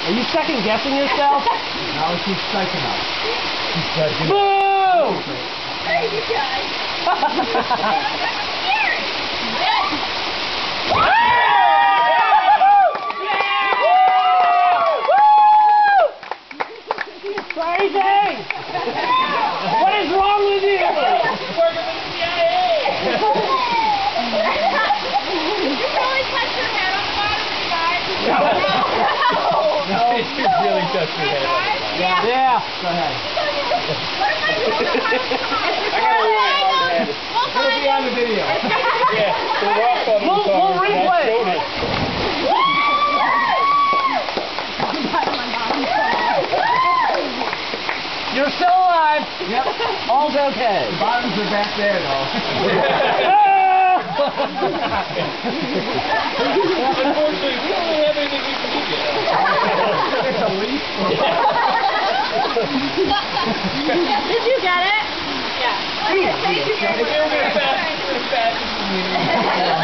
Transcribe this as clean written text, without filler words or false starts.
Are you second guessing yourself? No, she's psyching up. She's judging. Boo! Hey, you guys. Sorry, Dave! What is wrong with you? Working with the CIA! You really touched your head on the bottom, you guys. No, you really touched your head on the bottom. Yeah. Go ahead. What am I doing? I gotta rewind it. It'll be on the video. Yeah, the rock on the We'll replay it. You're still alive. Yep. All's okay. The bottoms are back there, though. Unfortunately, we don't have anything we can do yet. It's a leaf. Did you get it? Yeah. Okay, thank you very much. We're fast.